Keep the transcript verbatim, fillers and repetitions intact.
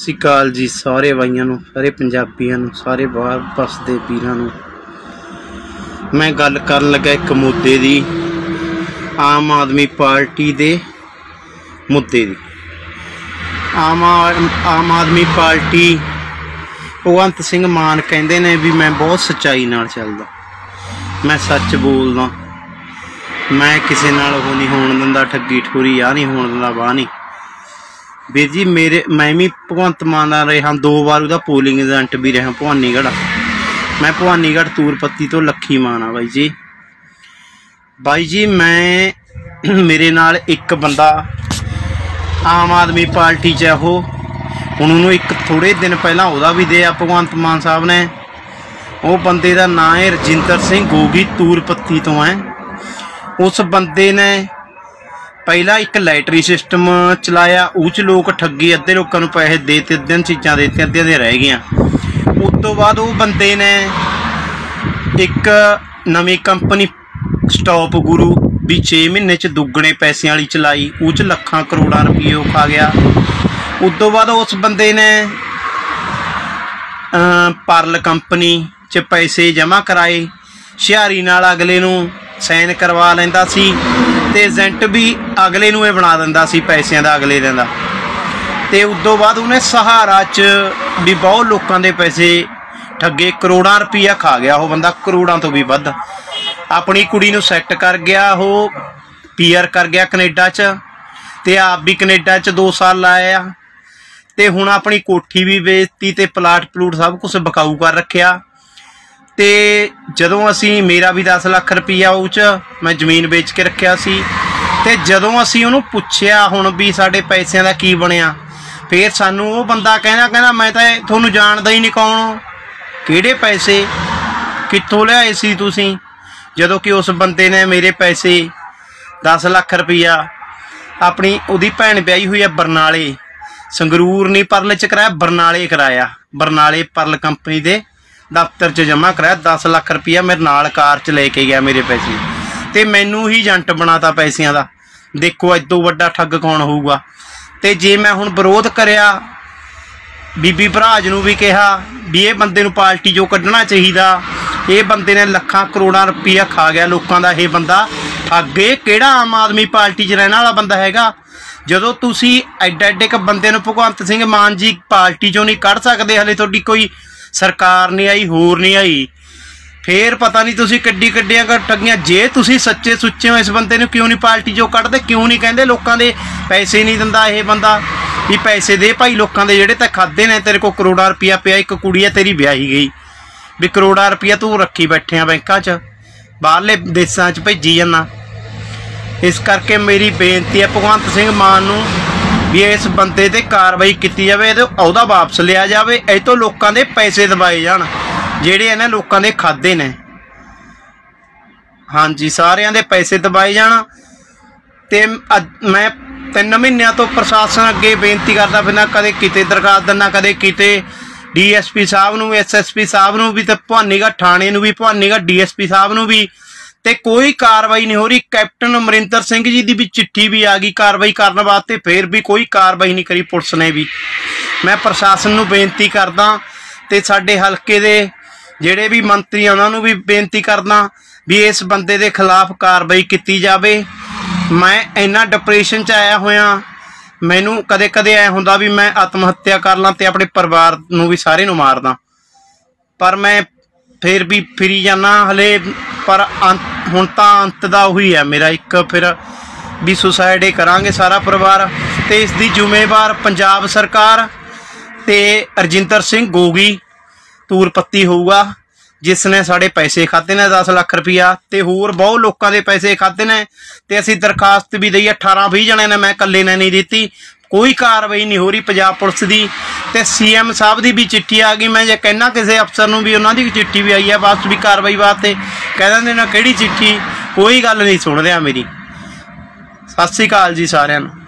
ਸਤਿ ਸ਼੍ਰੀ ਅਕਾਲ जी सारे भाइयों नूं, सारे पंजाबियों नूं, सारे बाहर बसदे वीरां नूं। मैं गल करन लगा एक मुद्दे दी, आम आदमी पार्टी दे मुद्दे दी। आम आम आदमी पार्टी भगवंत सिंह मान कहंदे ने भी मैं बहुत सच्चाई नाल चलदा, मैं सच बोलदा, मैं किसी नाल ओह नहीं होण दिंदा, ठगी ठोरी आ नहीं होण दिंदा, वाह नहीं। ਵੀਰ जी मेरे मैं भी भगवंत मान नाल रहा, दो बार उसका पोलिंग एजेंट भी रहा भवानीगढ़। मैं भवानीगढ़ तूरपत्ती तो लखी मान आ बाई जी। बाई जी मैं मेरे नाल एक बंदा आम आदमी पार्टी च हो, उन्होंने एक थोड़े दिन पहला वह भी दिया भगवंत मान साहब ने। वो बंदे का नाम है रजिंदर सिंह गोगी, तूरपत्ती तो है। उस बंदे ने पहला एक लैटरी सिस्टम चलाया, उस लोग ठगी, अद्धे लोगों को पैसे देते, अद्धियां चीज़ां देती, अद्धियां दे रह गई। उस तो बाद वो बंदे ने एक नवी कंपनी स्टॉप गुरु भी छे महीने च दुगने पैसे वाली चलाई, उस लखां करोड़ां रुपये वो खा गया। उस तो बाद उस बंदे ने परल कंपनी च पैसे जमा कराए, हुशियारी नाल अगले नूं साइन करवा लैंदा सी ते एजेंट भी अगले नूं ये बना दिंदा सी पैसिਆਂ ਦਾ अगले दिंदा। ते उस तो बाद उन्हें सहारा च भी बहुत लोगों के पैसे ठगे, करोड़ां रुपया खा गया वो बंदा, करोड़ां तो भी वध। अपनी कुड़ी नूं सैट कर गया, वो पीआर कर गया कनेडा च, ते आप भी कनेडा च दो साल लाया, ते हुण अपनी कोठी भी बेचती, ते प्लाट प्लूट सब कुछ बकाऊ कर रखिया। ते जदों असी मेरा भी दस लाख रुपया उह च मैं जमीन बेच के रखिया सी, ते जदों असी उहनूं पुछिया हुण भी साडे पैसिਆਂ दा की बणिया, फिर सानूं वो बंदा कहना कहना मैं तां तुहानूं जाणदा ही नहीं कौन हो, किहड़े पैसे कित्थों लिआए सी तुसीं। जदों कि उस बंदे ने मेरे पैसे दस लाख रुपया अपनी उहदी भैण ब्याही हुई है बरनाले, संगरूर नहीं परले च कराया, बरनाले कराया, बरनाले परल कंपनी दे दफ्तर च जमा कराया। दस लाख रुपया मेरे नाल कार च लेके गया मेरे पैसे, ते मैनू ही एजेंट बनाता पैसिਆਂ ਦਾ। देखो इदों वड्डा ठग कौन होऊगा। ते जे मैं हुण विरोध करिया, बीबी भराज नूं भी कहा भी ये बंदे नूं पार्टी चों कड्ढना चाहीदा, ये बंदे ने लखां करोड़ां रुपया खा गया लोकां दा, ये बंदा ठग है, किहड़ा आम आदमी पार्टी च रहने वाला बंदा हैगा। जदों तुसीं एडे एडे क बंदे नूं भगवंत सिंह मान जी पार्टी चों नहीं कढ़ सकदे, हले तुहाडी कोई सरकार नहीं आई, होर नहीं आई, फिर पता नहीं तुसीं कड्डी कड्डियां कर ठगियां। जे तुसीं सच्चे सुच्चे हो, इस बंदे नूं क्यों नहीं पार्टी चों कढ़दे, क्यों नहीं कहंदे लोकां दे पैसे नहीं दिंदा ये बंदा, भी पैसे दे भाई लोकां दे जिहड़े तैं खाधे ने, तेरे को करोड़ां रुपया पिया, एक कुड़ी है तेरी ब्याही गई, भी करोड़ां रुपया तूं रखी बैठे बैंकां च, बाहरले देसां च भेजी जाना। इस करके मेरी बेनती है भगवंत सिंह मान नूं भी इस बंदे ते कार्रवाई की जाए, तो अहदा वापस लिया जाए, ये तो लोगों के पैसे दबाए जान जेड़े इन्हें लोगों के खाधे ने। हाँ जी, सारियां दे पैसे दबाए जान। ते मैं तीन महीनों तो प्रशासन अगे बेनती करता फिरना, कदे किते दरखास्त दिना, कदे किते डी एस पी साहब नूं, एस एस पी साहब नूं भी, ते भवानीगढ़ थाणे नूं भी, भवानीगढ़ डी एस पी साहब नूं भी, ते कोई कार्रवाई नहीं हो रही। कैप्टन अमरिंदर सिंह जी की भी चिट्ठी भी आ गई कार्रवाई करने वास्ते, फिर भी कोई कार्रवाई नहीं करी पुलिस ने भी। मैं प्रशासन नूं बेनती करदा, ते साडे हलके दे जिहड़े भी मंत्री उन्होंने भी बेनती करदा भी इस बंदे के खिलाफ कार्रवाई की जाए। मैं इन्ना डिप्रेशन च आया होया, मैनू कदे कदे ऐ हुंदा भी मैं आत्म हत्या कर ਲਾਂ ते अपने परिवार नूं भी सारे नूं मार ਦਾਂ, पर मैं फिर भी फिरी जाना हले। पर अंत हुण तां अंत दा उही है मेरा, एक फिर भी सुसाइड ही करांगे सारा परिवार, ते इस दी जिम्मेवार पंजाब सरकार ते रजिंदर सिंह गोगी तूरपत्ती होऊगा, जिसने साढ़े पैसे खाते ने दस लाख रुपया, ते होर बहुत लोगों के पैसे खाते ने। ते असीं दरखास्त भी दई अठारह बीस जने ने, मैं कल्ले ने नहीं दी, कोई कार्रवाई नहीं हो रही पंजाब पुलिस की। ते सी एम साहब की भी चिट्ठी आ गई, मैं जे कहना किसी अफसर नूं भी उन्होंने चिट्ठी भी आई है वापस भी कार्रवाई वास्ते, कह देंदे ना किहड़ी चिट्ठी, कोई गल नहीं सुन रहा मेरी। सत श्री अकाल जी सारिआं नूं।